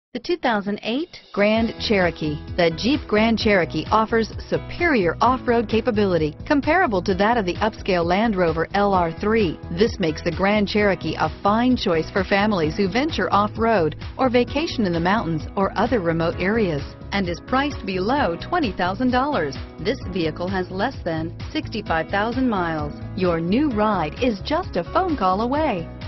The 2008 Grand Cherokee. The Jeep Grand Cherokee offers superior off-road capability comparable to that of the upscale Land Rover LR3. This makes the Grand Cherokee a fine choice for families who venture off-road or vacation in the mountains or other remote areas, and is priced below $20,000. This vehicle has less than 65,000 miles. Your new ride is just a phone call away.